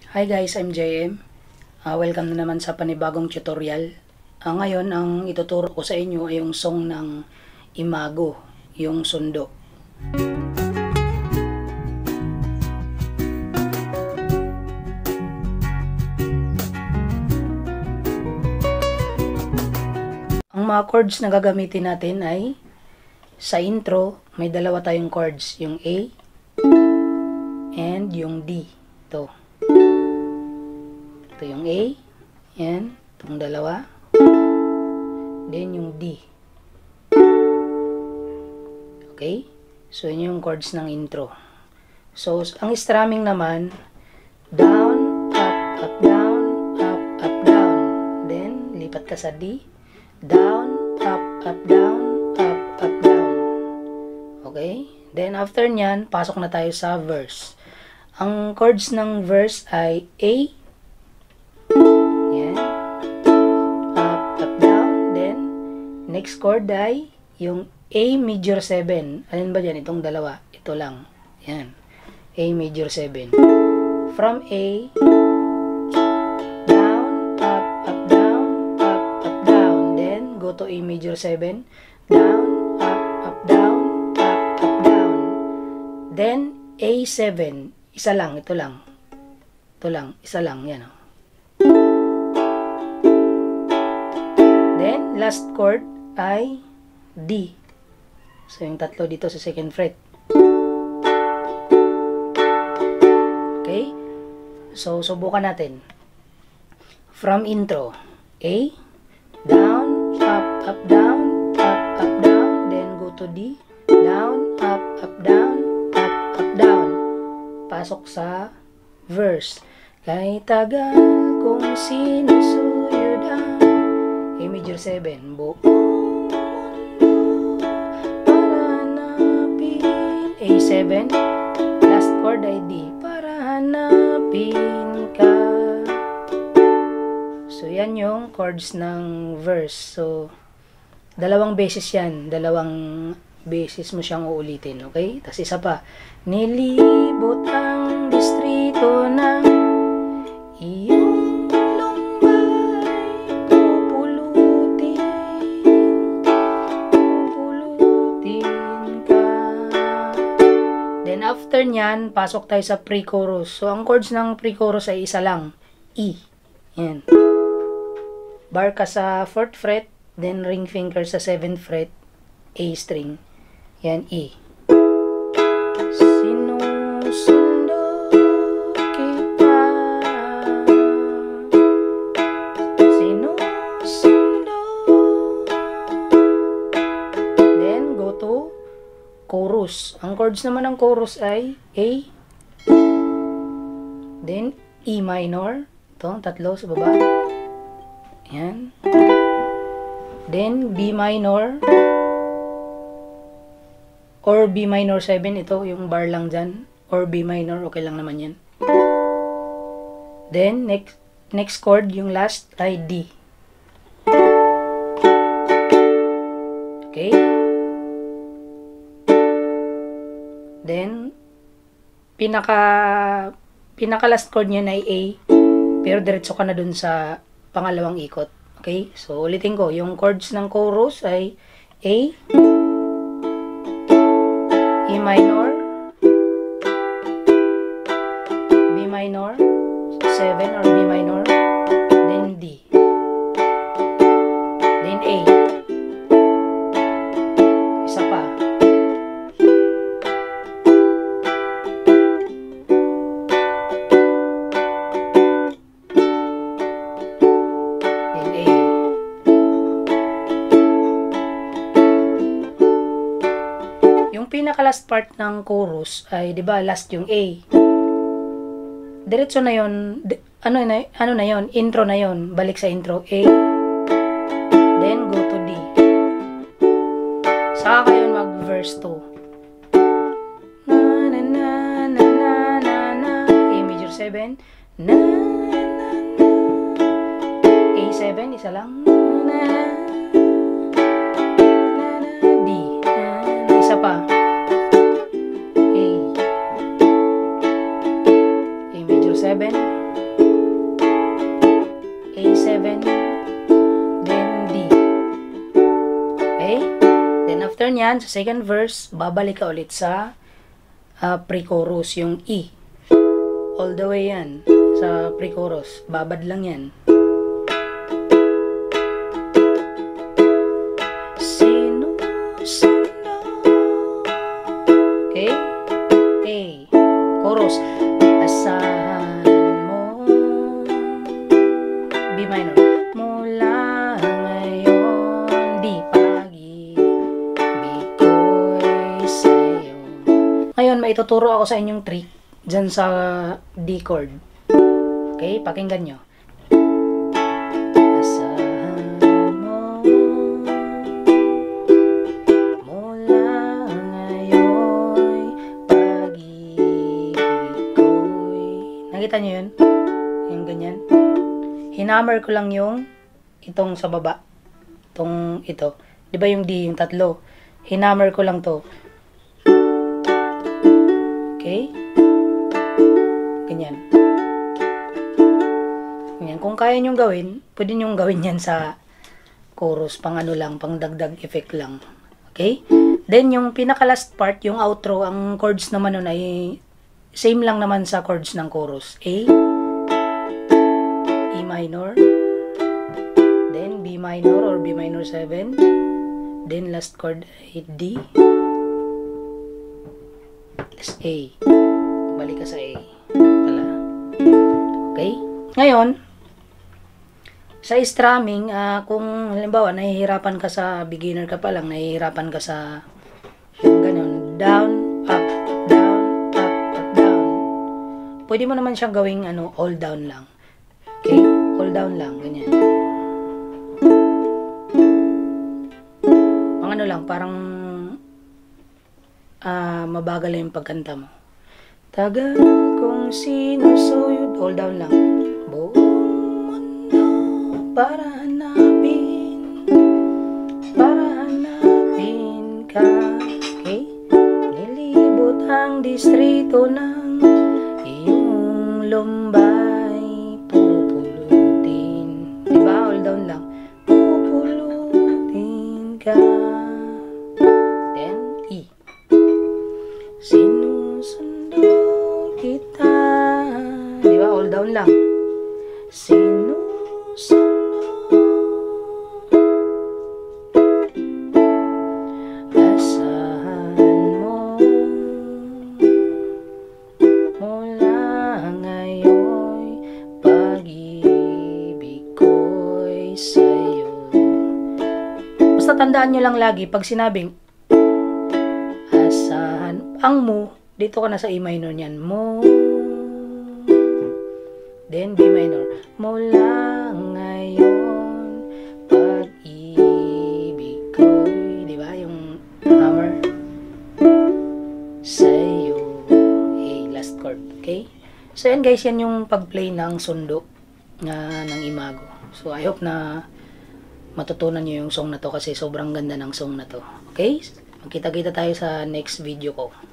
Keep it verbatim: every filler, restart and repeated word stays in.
Hi guys, I'm J M. Uh, welcome na naman sa panibagong tutorial. Uh, ngayon, ang ituturo ko sa inyo ay yung song ng Imago, yung Sundo. Ang mga chords na gagamitin natin ay sa intro, may dalawa tayong chords, yung A and yung D. Ito. Ito yung A, yan, itong dalawa, then yung D. Okay? So, yun yung chords ng intro. So, ang strumming naman, down, up, up, down, up, up, down. Then, lipat ka sa D, down, up, up, down, up, up, down. Okay? Then, after nyan, pasok na tayo sa verse. Ang chords ng verse ay A, yan, up, up, down, then, next chord ay yung A major seven. Alin ba dyan? Itong dalawa. Ito lang. Yan. A major seven. From A, down, up, up, down, up, up, down. Then, go to A major seven. Down, up, up, down, up, up, down. Then, A seven. Isa lang. Ito lang. Ito lang. Isa lang. Yan. Oh. Then, last chord ay D. So, yung tatlo dito sa second fret. Okay? So, subukan natin. From intro. A, down, up, up, down, up, up, down. Then, go to D. Down, up, up, down, up, up, down. Pasok sa verse. Kay tagal kong sinusuyod ang A major seven. Buong A seven, last chord ay D, para hanapin ka. So, yan yung chords ng verse. So, dalawang beses yan. Dalawang beses mo siyang uulitin. Okay? Tapos isa pa. Nilibot ang distrito ng iyong lumbay ko pulutin, pulutin ka. Then, after nyan, pasok tayo sa pre-chorus. So, ang chords ng pre-chorus ay isa lang. E. Yan. Bar ka sa fourth fret, then ring finger sa seventh fret, A string. Yan, E. Sinusundo kita, sinusundo. Then, go to chorus. Ang chords naman ng chorus ay A, then E minor. Ito, tatlo sa baba. Yan. Then, B minor. Or B minor seven. Ito, yung bar lang dyan. Or B minor, okay lang naman yan. Then, next, next chord, yung last ay D. Okay? Then, pinaka pinaka last chord niya ay A, pero diretso ka na dun sa pangalawang ikot. Okay? So, ulitin ko. Yung chords ng chorus ay A, E minor, B minor, seven or B minor, then D, then A. Isa pa. Pinaka last part ng chorus ay, 'di ba, last yung A. Diretso na 'yon. Ano na ano na 'yon? Intro na 'yon. Balik sa intro A. Then go to D. Saka kayo mag-verse two. Na na na na na na na. A major seven. Na na na. A seven, isa lang. Na na. Na na D. Na, isa pa. seven, A seven, then D. Okay? Then after nyan, sa second verse, babalik ka ulit sa uh, pre-chorus, yung E. All the way yan sa pre-chorus. Babad lang yan. Okay? A. Chorus. Asahan mo. B minor. Mula ngayon, di pag-ibig sa'yo. Ngayon, may ituturo ako sa inyong trick dyan sa D chord. Okay? Pakinggan nyo. Asahan mo mula ngayon, pag-ibig ko'y... Nakita nyo yun? Yung ganyan. Hinammer ko lang yung itong sa baba. Itong ito. Di ba yung D, yung tatlo? Hinammer ko lang to. Okay? Ganyan. Ganyan. Kung kaya nyong gawin, pwede nyong gawin yan sa chorus. Pang ano lang, pang dagdag effect lang. Okay? Then, yung pinaka-last part, yung outro, ang chords naman nun ay same lang naman sa chords ng chorus. A, E minor, then B minor or B minor seven, then last chord ay D, is A. Balik ka sa A. Pala. Okay? Ngayon, sa strumming, uh, kung halimbawa, nahihirapan ka sa beginner ka pa lang, nahihirapan ka sa yung ganun, down, up, down, up, up, down. Pwede mo naman siyang gawing ano, all down lang. Okay? All down lang, ganyan. Pang ano lang, parang uh, mabagal lang yung pagkanta mo. Tagal kong sinusuyod, all down lang. Buong mundo para hanapin, para hanapin ka. Okay? Nilibot ang distrito ng iyong lumbay, pupulutin. Diba? All down lang. Pupulutin ka. Then, E. Sinusundo kita. Diba? All down lang. Sinusundo. Asahan mo mula ngayon, pag-ibig ko'y sa'yo. Basta tandaan nyo lang lagi, pag sinabing asahan, ang mo, dito ka na sa E minor niyan. Mo. Then B minor. Mula ngayon, pag-ibig ko'y, di ba? Yung hammer. Sa'yo. Okay, last chord. Okay? So, yan guys, yan yung pag-play ng sundo na, ng Imago. So, I hope na matutunan nyo yung song na to kasi sobrang ganda ng song na to. Okay? Magkita-kita tayo sa next video ko.